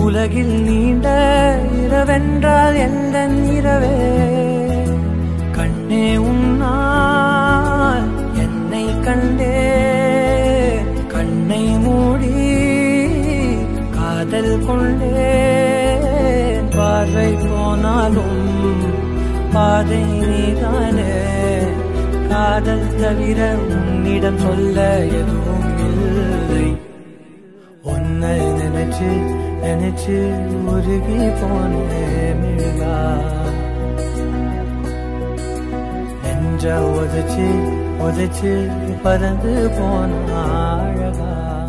உலகில் நீண்ட இரவென்றால் எந்த இரவே கண்ணே உன்னால் என்னை கண்டே கண்ணை மூடி காதல் கொண்டே பார்வை போனாலும் பாதை நீதானே காதல் தவிர உன்னிடம் சொல்ல எதுவும் இல்லை உன்னை நினைச்சு நினைச்சு உருகி போனேன் மிழா நெஞ்ச உதைச்சு உதைச்சு பறந்து போன அழகா